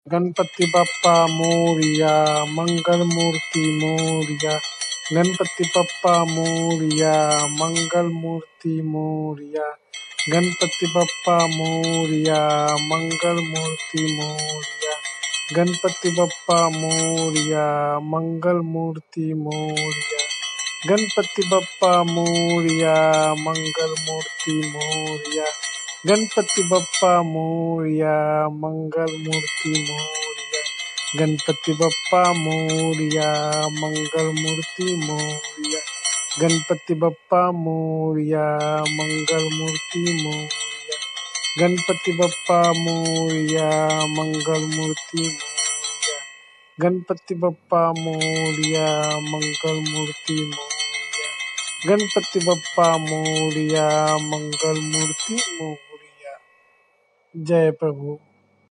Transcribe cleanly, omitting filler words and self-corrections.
Ganpati Bappa Moriya, Mangal Murthy Moriya. Ganpati Bappa Moriya, Mangal Murthy Moriya. Ganpati Bappa Moriya, Mangal Murthy Moriya. Ganpati Bappa Moriya, Mangal Murthy Moriya. Ganpati Bappa Moriya, Mangal Murthy Moriya. Ganpati Bappa Moriya, Mangal Murthy Moriya. Ganpati Bappa Moriya, Mangal Murthy Moriya. Ganpati Bappa Moriya, Mangal Murthy Moriya. Ganpati Bappa Moriya, Mangal Murthy Moriya. Ganpati Bappa Moriya, Mangal Murthy Moriya. Ganpati Bappa Moriya, Mangal Murthy Moriya. Jai Prabhu.